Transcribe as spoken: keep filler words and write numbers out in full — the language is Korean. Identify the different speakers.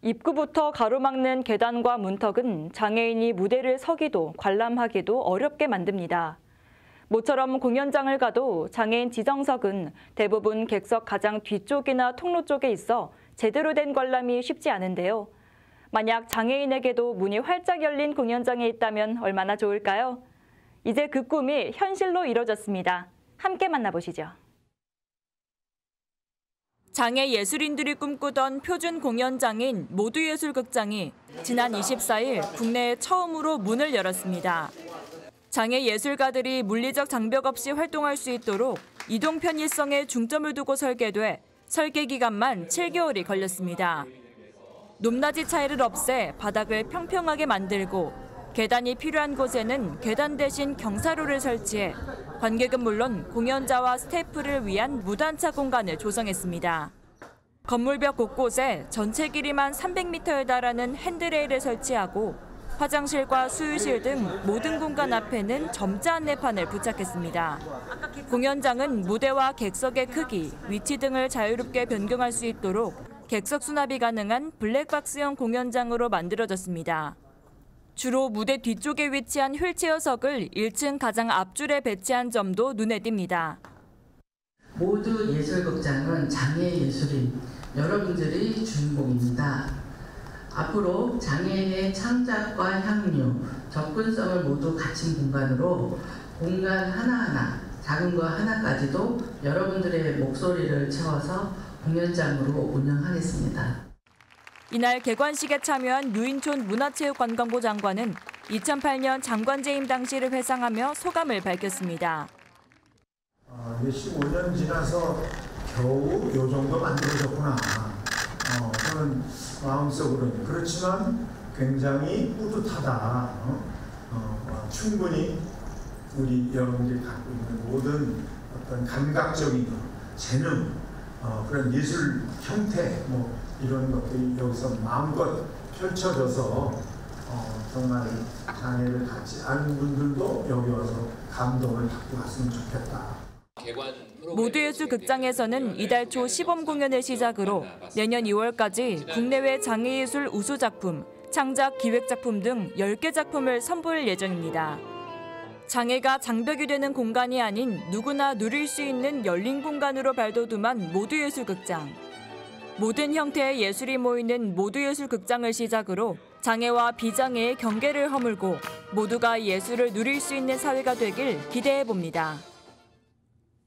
Speaker 1: 입구부터 가로막는 계단과 문턱은 장애인이 무대를 서기도 관람하기도 어렵게 만듭니다. 모처럼 공연장을 가도 장애인 지정석은 대부분 객석 가장 뒤쪽이나 통로 쪽에 있어 제대로 된 관람이 쉽지 않은데요. 만약 장애인에게도 문이 활짝 열린 공연장에 있다면 얼마나 좋을까요? 이제 그 꿈이 현실로 이뤄졌습니다. 함께 만나보시죠. 장애 예술인들이 꿈꾸던 표준 공연장인 모두예술극장이 지난 이십사일 국내에 처음으로 문을 열었습니다. 장애 예술가들이 물리적 장벽 없이 활동할 수 있도록 이동 편의성에 중점을 두고 설계돼 설계 기간만 칠 개월이 걸렸습니다. 높낮이 차이를 없애 바닥을 평평하게 만들고 계단이 필요한 곳에는 계단 대신 경사로를 설치해 관객은 물론 공연자와 스태프를 위한 무단차 공간을 조성했습니다. 건물벽 곳곳에 전체 길이만 삼백 미터에 달하는 핸드레일을 설치하고 화장실과 수유실 등 모든 공간 앞에는 점자 안내판을 부착했습니다. 공연장은 무대와 객석의 크기, 위치 등을 자유롭게 변경할 수 있도록 객석 수납이 가능한 블랙박스형 공연장으로 만들어졌습니다. 주로 무대 뒤쪽에 위치한 휠체어석을 일 층 가장 앞줄에 배치한 점도 눈에 띕니다.
Speaker 2: 모두 예술극장은 장애 예술인 여러분들이 주인공입니다. 앞으로 장애인의 창작과 향유, 접근성을 모두 갖춘 공간으로 공간 하나하나, 작은 거 하나까지도 여러분들의 목소리를 채워서 공연장으로 운영하겠습니다.
Speaker 1: 이날 개관식에 참여한 유인촌 문화체육관광부 장관은 이천팔년 장관 재임 당시를 회상하며 소감을 밝혔습니다.
Speaker 3: 어, 몇십오 년 지나서 겨우 이 정도 만들어졌구나. 어, 저는 마음속으로는 그렇지만 굉장히 뿌듯하다. 어? 어, 충분히 우리 여러분들이 갖고 있는 모든 어떤 감각적인 재능, 어, 그런 예술 형태, 뭐 이런 것들이 여기서 마음껏 펼쳐져서 어, 정말 장애를 갖지 않은 분들도 여기 와서 감동을 받고 갔으면 좋겠다.
Speaker 1: 모두예술극장에서는 이달 초 시범 공연을 시작으로 내년 이월까지 국내외 장애예술 우수작품, 창작 기획작품 등 열 개 작품을 선보일 예정입니다. 장애가 장벽이 되는 공간이 아닌 누구나 누릴 수 있는 열린 공간으로 발돋움한 모두예술극장. 모든 형태의 예술이 모이는 모두예술극장을 시작으로 장애와 비장애의 경계를 허물고 모두가 예술을 누릴 수 있는 사회가 되길 기대해 봅니다.